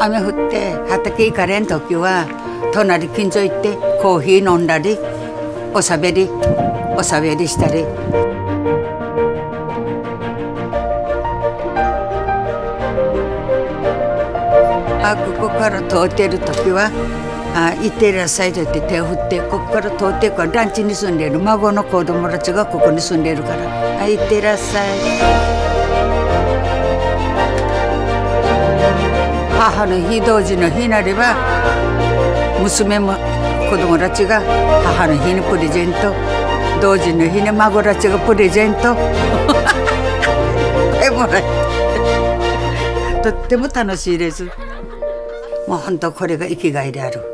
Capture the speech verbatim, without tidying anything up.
雨降って畑行かれん時は隣近所行ってコーヒー飲んだりおしゃべりおしゃべりしたり。あここから通ってる時は「あ行ってらっしゃい」と言って手を振ってここから通っていくから団地に住んでる孫の子供たちがここに住んでるから「あ行ってらっしゃい」。母の日同時の日になれば娘も子供たちが母の日にプレゼント同時の日に孫たちがプレゼントもらえてとっても楽しいです。もう本当これが生きがいである。